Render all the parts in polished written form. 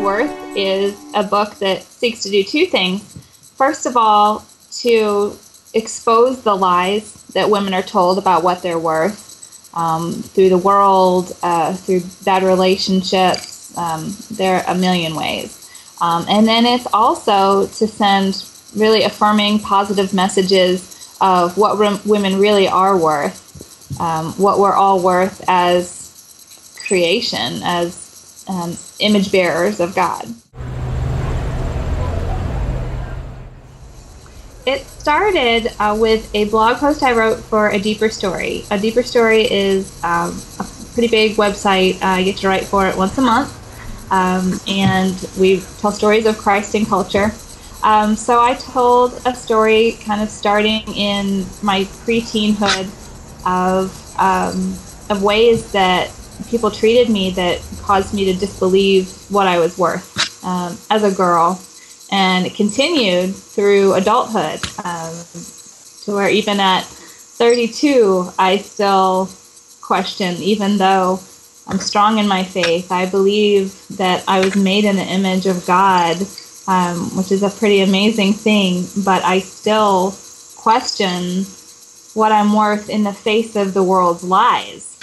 Worth is a book that seeks to do two things. First of all, to expose the lies that women are told about what they're worth through the world, through bad relationships. There are a million ways. And then it's also to send really affirming, positive messages of what women really are worth, what we're all worth as creation, as image bearers of God. It started with a blog post I wrote for A Deeper Story. A Deeper Story is a pretty big website. I get to write for it once a month, and we tell stories of Christ and culture. So I told a story kind of starting in my pre-teenhood of ways that people treated me that caused me to disbelieve what I was worth as a girl. And it continued through adulthood, to where even at 32, I still question, even though I'm strong in my faith. I believe that I was made in the image of God, which is a pretty amazing thing, but I still question what I'm worth in the face of the world's lies.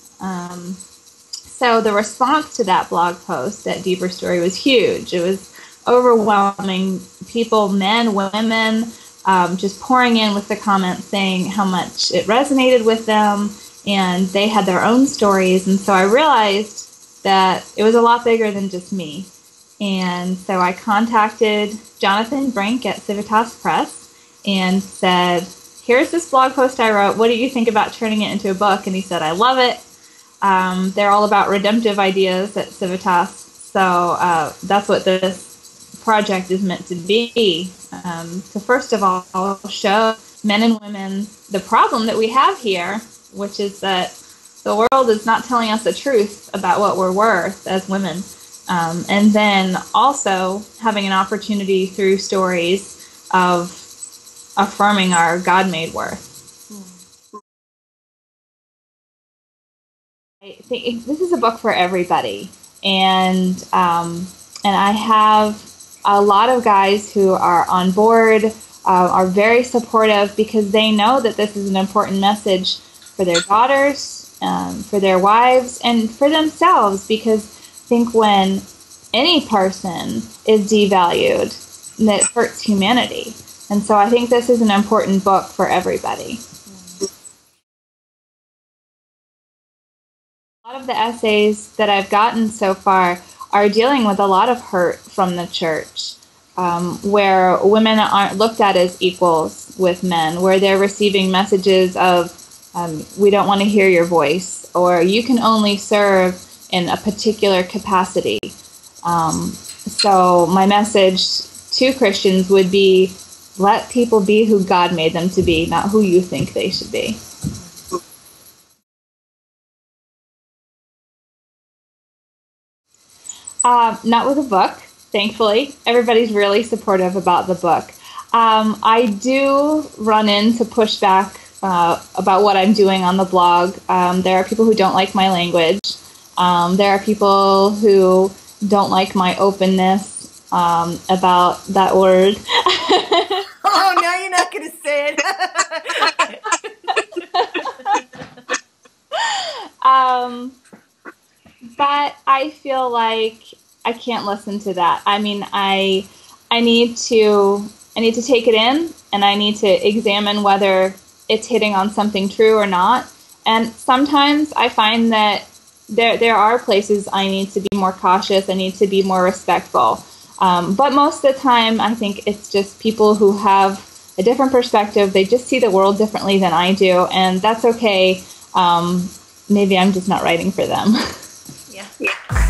So the response to that blog post, that Deeper Story, was huge. It was overwhelming. People, men, women, just pouring in with the comments saying how much it resonated with them, and they had their own stories. And so I realized that it was a lot bigger than just me. And so I contacted Jonathan Brink at Civitas Press and said, here's this blog post I wrote. What do you think about turning it into a book? And he said, I love it. They're all about redemptive ideas at Civitas. So that's what this project is meant to be. So first of all, show men and women the problem that we have here, which is that the world is not telling us the truth about what we're worth as women. And then also having an opportunity through stories of affirming our God-made worth. I think this is a book for everybody. And I have a lot of guys who are on board, are very supportive, because they know that this is an important message for their daughters, for their wives, and for themselves, because I think when any person is devalued, that hurts humanity. And so I think this is an important book for everybody. A lot of the essays that I've gotten so far are dealing with a lot of hurt from the church, where women aren't looked at as equals with men, where they're receiving messages of, we don't want to hear your voice, or you can only serve in a particular capacity. So my message to Christians would be, let people be who God made them to be, not who you think they should be. Not with a book, thankfully. Everybody's really supportive about the book. I do run into pushback about what I'm doing on the blog. There are people who don't like my language. There are people who don't like my openness about that word. Oh, now you're not going to say it. But I feel like I can't listen to that. I mean, I need to take it in, and I need to examine whether it's hitting on something true or not. And sometimes I find that there are places I need to be more cautious. I need to be more respectful. But most of the time, I think it's just people who have a different perspective. They just see the world differently than I do, and that's okay. Maybe I'm just not writing for them. Yeah.